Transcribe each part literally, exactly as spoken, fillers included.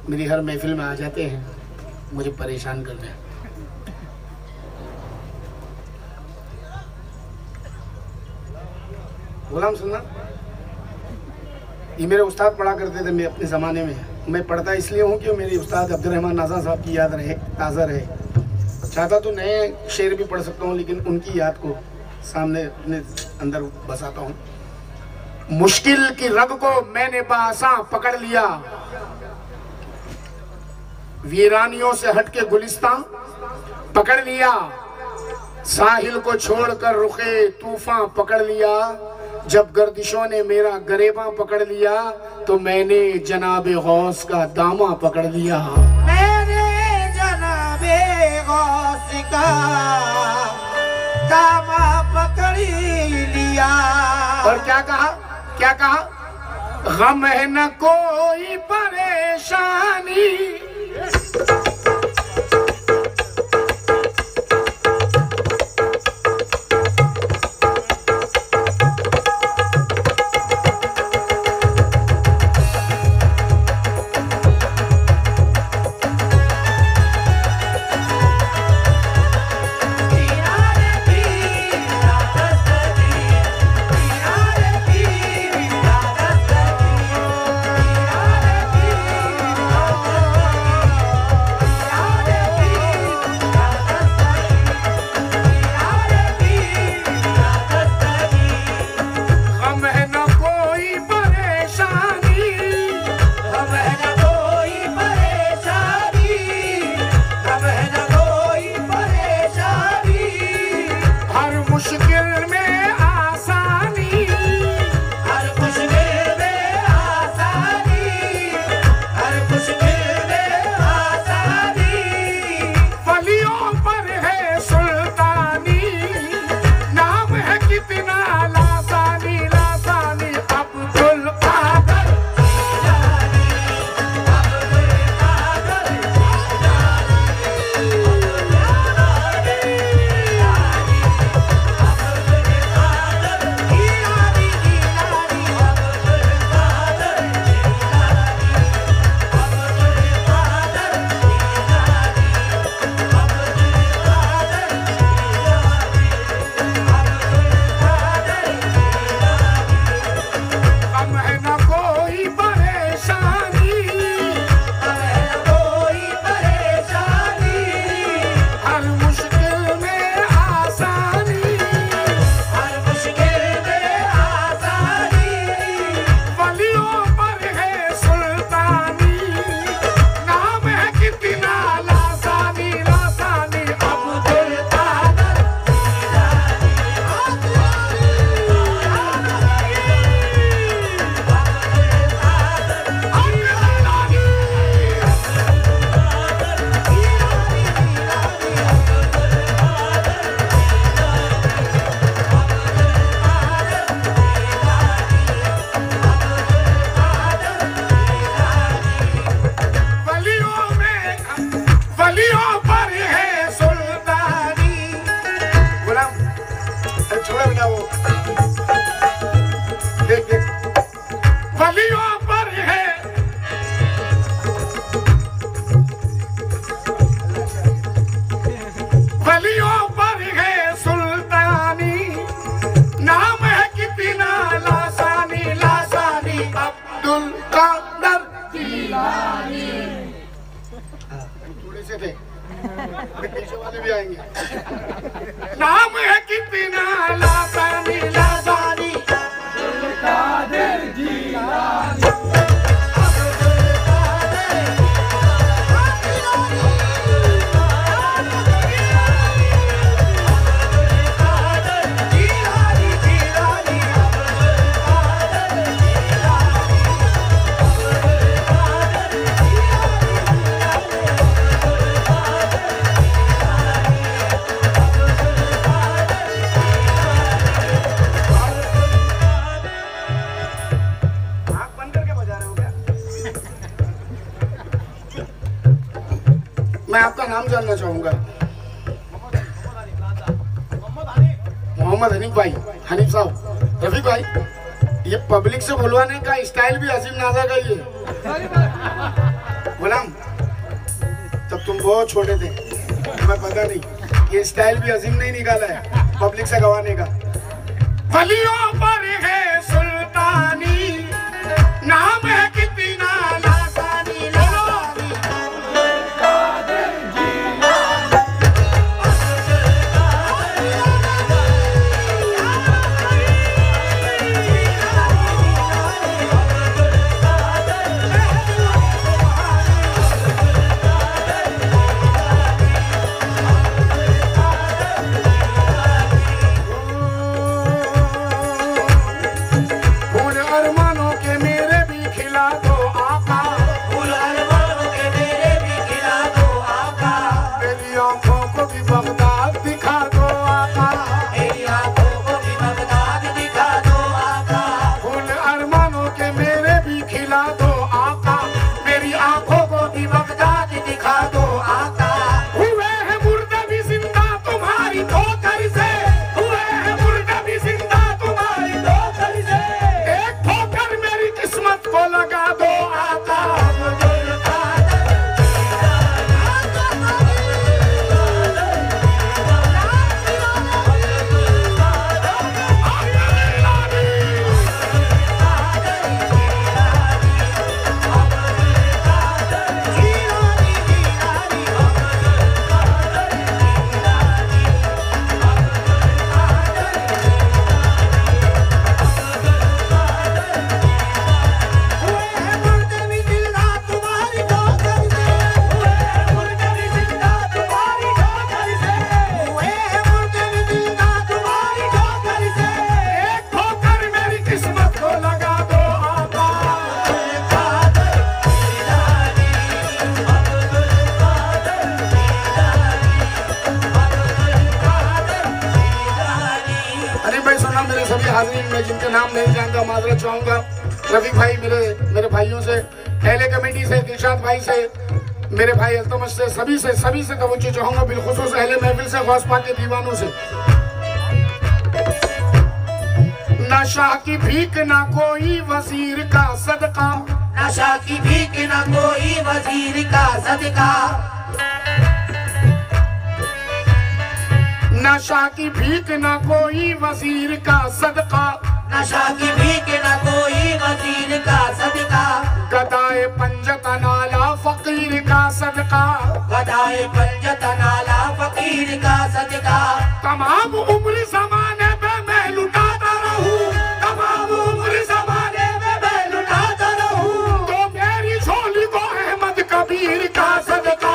मेरी हर महफिल में आ जाते हैं मुझे परेशान करने। गुलाम सुनना, ये मेरे उस्ताद पढ़ा करते थे मैं अपने ज़माने में। मैं पढ़ता इसलिए हूँ कि मेरे उस्ताद अब्दुर्रहमान नाज़ा साहब की याद रहे, ताज़ा रहे। चाहता तो नए शेर भी पढ़ सकता हूँ, लेकिन उनकी याद को सामने अपने अंदर बसाता हूँ। मुश्किल की रग को मैंने बासां पकड़ लिया, वीरानियों से हटके गुलिस्तान पकड़ लिया, साहिल को छोड़कर रुखे तूफान पकड़ लिया। जब गर्दिशों ने मेरा गरेबा पकड़ लिया तो मैंने जनाबे गौस का दामा पकड़ लिया। मैंने जनाबे गौस का दामा पकड़ लिया। और क्या कहा, क्या कहा? गम है न कोई परेशानी, पीछे वाले भी आएंगे। नाम है कितना लासानी लासानी कादिर जीलानी। मैं आपका नाम जानना चाहूंगा। मोहम्मद हनीफ भाई, हनीफ साहब, रफीक भाई, ये पब्लिक से बुलवाने का स्टाइल भी हसीम नाजा का ही है। गुलाम, तब तुम बहुत छोटे थे, तुम्हें पता नहीं ये स्टाइल भी अजीम नहीं निकाला है पब्लिक से गवाने का। वलियों पर है सुल्तानी, नाम है कितना लासानी। मैं जिनके नाम नहीं जानता माजरत चाहूंगा। रफीक भाई, मेरे मेरे भाइयों से, पहले कमेटी से, दिलशाद भाई से, मेरे भाई अल्तमश से, सभी से सभी से तवज्जो चाहूंगा, बिलखुसूस अहले महफिल से, गौस पाक के दीवानों से। नशा की भीख ना कोई वजीर का सदका, नशा की भीख ना कोई वजीर का सदका, नशा की भीख ना कोई वजीर का सदका, नशा की भीख ना कोई वजीर का सदका, गदाए पंजत नाला फकीर का सदका, गदाए पंजत नाला फकीर का सदका, तमाम उम्र ज़माने में मैं लुटाता रहूं, तमाम उम्र ज़माने में मैं लुटाता रहूं, तो मेरी झोली को अहमद कबीर का सदका।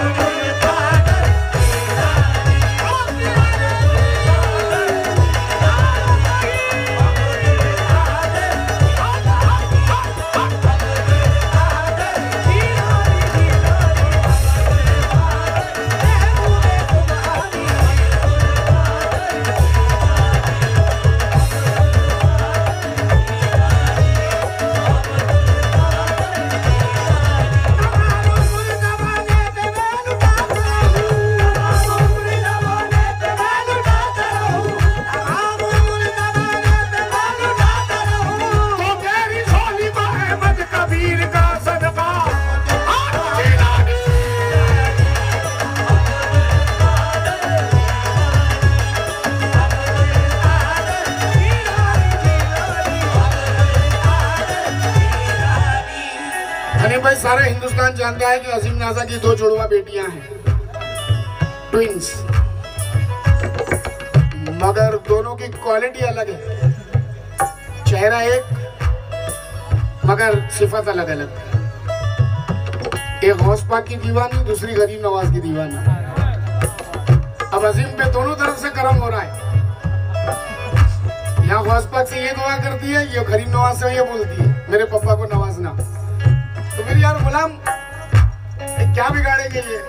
भाई सारा हिंदुस्तान जानता है कि अजीम नाजा की दो जुड़वा बेटियां हैं, ट्विंस, मगर दोनों की क्वालिटी अलग है। चेहरा एक मगर सिफत अलग अलग। एक गौस पाक की दीवानी, दूसरी गरीब नवाज की दीवानी। अब अजीम पे दोनों तरफ से करम हो रहा है। यहाँ गौस पाक से ये दुआ करती है, ये गरीब नवाज से ये बोलती है मेरे पापा को नवाजना। तो मेरी यार गुलाम क्या बिगाड़ेंगे ये?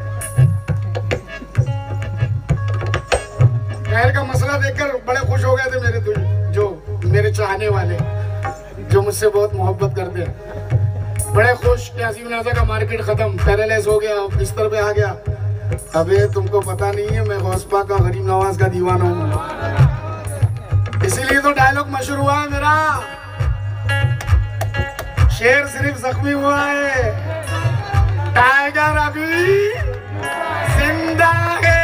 खैर का मसला देखकर बड़े खुश हो गए थे मेरे तो जो मेरे चाहने वाले, जो मुझसे बहुत मोहब्बत करते हैं, बड़े खुश कि अजीम नाजा का मार्केट खत्म, पैरालाइज हो गया, बिस्तर पे आ गया। अबे तुमको पता नहीं है मैं गौस पाक का गरीब नवाज का दीवाना हूँ, इसीलिए तो डायलॉग मशहूर हुआ है मेरा। शेर सिर्फ जख्मी हुआ है, टाइगर अभी जिंदा है।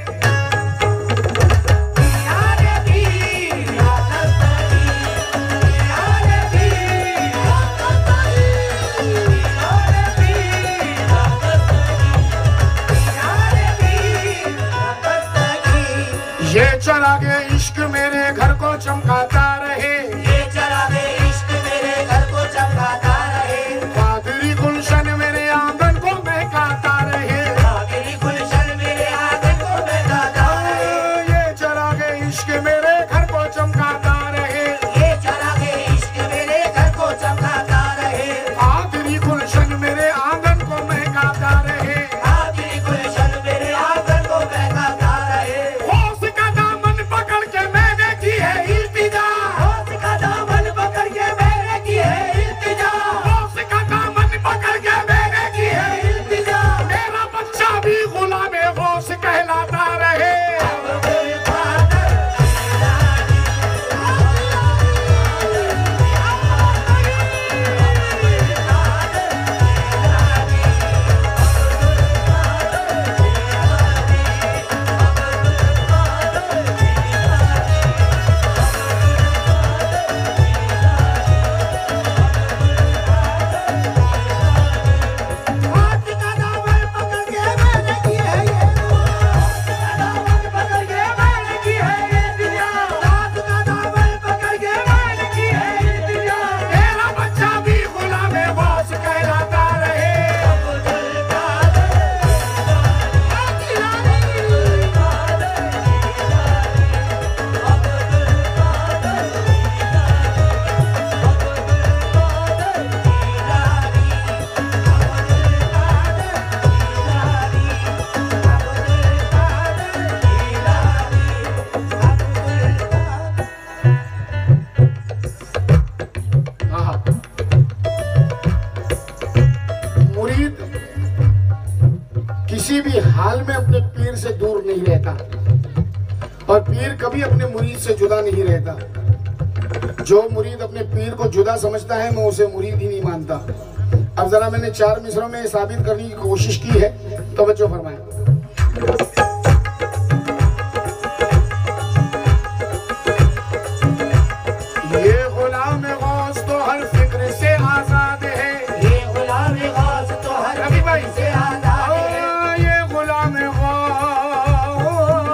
ये चरागे इश्क मेरे घर को चमकाता रहे, ये चरागे इश्क मेरे घर को चमकाता रहे, कादरी गुलशन मेरे आंगन को महकाता रहे, कादरी गुलशन मेरे आंगन को महकाता रहे। ये चरागे इश्क मेरे घर को चमकाता रहे, ये चरागे इश्क मेरे घर को चमकाता रहे, कादरी गुलशन मेरे आंगन को महकाता रहे, कादरी गुलशन मेरे आंगन को महकाता रहे। होश का दामन पकड़ के मैंने की है इल्तिजा, होश का दामन पकड़ के मैंने की है इल्तिजा, होश का दामन पकड़ के मैंने की है इल्तिजा। मेरा बच्चा भी गुलाम होश कहलाता रहे। मेरा बच्चा भी गुलाम होश कहलाता रहे। हाँ। मुरीद किसी भी हाल में अपने पीर से दूर नहीं रहता और पीर कभी अपने मुरीद से जुदा नहीं रहता। जो मुरीद अपने पीर को जुदा समझता है मैं उसे मुरीद ही नहीं मानता। अब जरा मैंने चार मिसरों में साबित करने की कोशिश की है, तो बच्चों फरमाएं। ये गुलाम गौस तो हर फिक्र से आजाद है, ये गुलाम गौस तो हर रवि भाई से आजाद है, ओ, ये गुलाम गौस,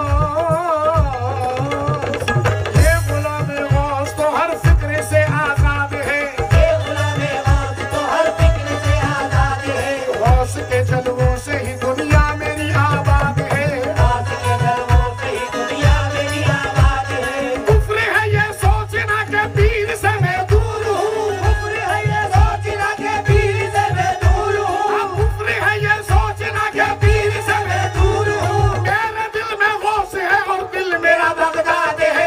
ये गुलाम गौस तो हर फिक्र से आजाद है, ये गुलाम गौस तो हर फिक्र से आजाद है, गौस के जलवों से ही दुनिया मेरी आबाद है। गौस के जलवों से ही दुनिया मेरी आबाद है। कुफ्र है ये सोचना के पीर से मैं दूर हूँ, कुफ्र है ये सोचना के पीर से मैं दूर हूँ, कुफ्र है ये सोचना के पीर से मैं दूर हूँ। मेरे दिल में गौस है और दिल मेरा बगदाद है।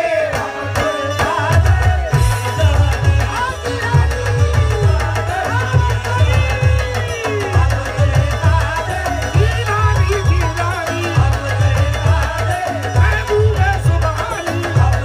जीलानी जीलानी महबूबे सुबहानी,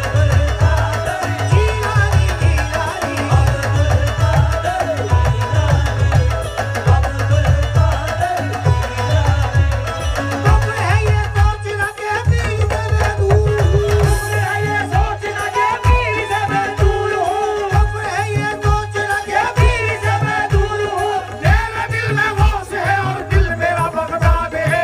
कुफ्र है ये सोचना के पीर से मैं दूर हूँ, कुफ्र है ये सोचना के पीर से मैं दूर हूँ, कुफ्र है ये सोचना के पीर से मैं दूर हूँ। मेरे दिल में गौस है और दिल मेरा बगदाद है।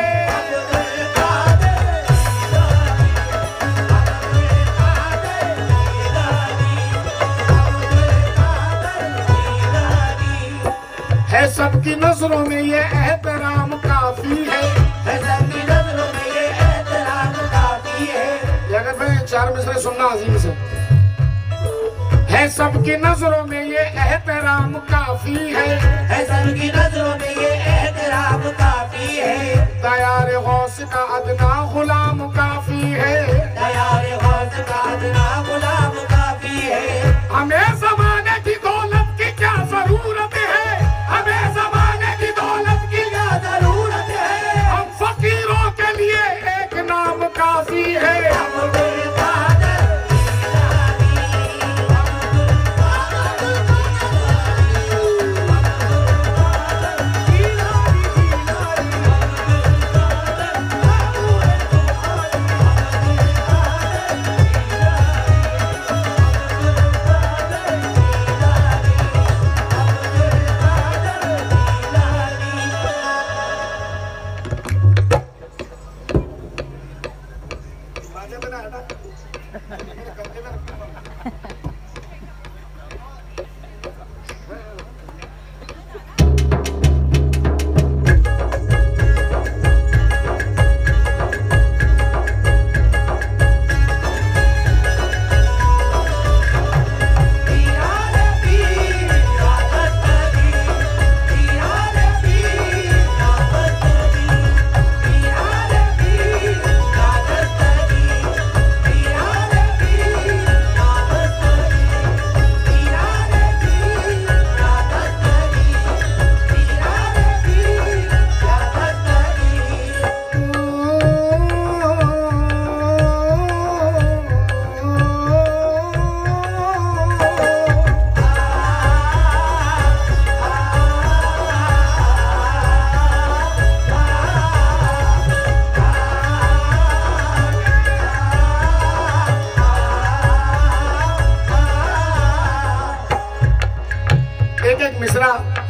है सबकी नजरों में ये एहतराम काफी है। है सबकी नजरों में ये एहतराम काफी है, ये अगर मैं चार मिसरे सुनना अजीम से। है सबकी नजरों में ये एहतराम काफी है, है सबकी नजरों में ये एहतराम काफी है, दयार गौस का अदना गुलाम काफी है। दयार गौस का अदना गुलाम काफी है। हमें जमाने की दौलत की क्या जरूरत है, हमें जमाने की दौलत की क्या जरूरत है, हम फकीरों के लिए एक नाम काफी है।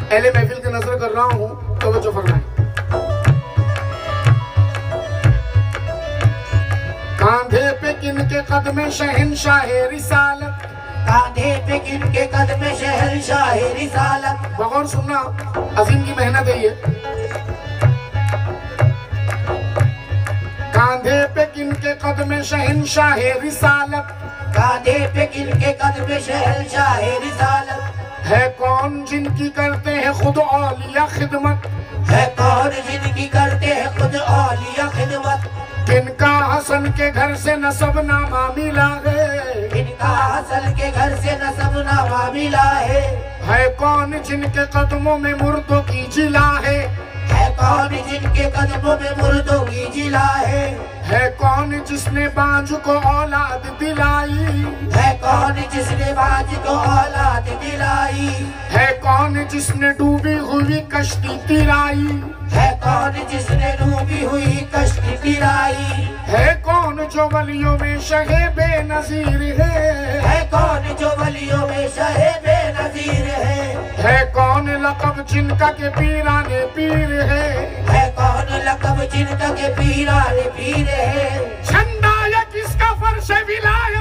अहले महफिल की नजर कर रहा हूँ, तो वो फरमाए। कांधे पे किनके कदमे शहंशाह रिसालत, कांधे पे किनके कदमे शहंशाह रिसालत। बगौर सुनना, अजीम की मेहनत है ये। कांधे पे किनके कदमे शहंशाह रिसालत, कांधे पे किनके कदमे शहंशाह रिसालत। है कौन जिनकी करते हैं खुद औलिया खिदमत, है कौन जिनकी करते हैं खुद औलिया खिदमत। किनका हसन के घर से नसब नामा मिला है, इनका हसन के घर से नसब नामा मिला है। है कौन जिनके कदमों में मुर्दों की जिला है, है कौन जिनके कदमों में मुर्दों की जिला है। है कौन जिसने बांझ को औलाद दिलाई, है कौन जिसने बाज को औलाद दिलाई। है कौन जिसने डूबी हुई कश्ती तिराई, है कौन जिसने डूबी हुई कश्ती तिराई। है कौन जो वलियों में शहे बेनजीर है, है कौन जो वलियों में शहे बेनजीर है। है कौन लक़ब जिनका के पीराने पीर है, है कौन लक़ब जिनका के पीराने पीर है। झंडा या किसका फर्श विलायत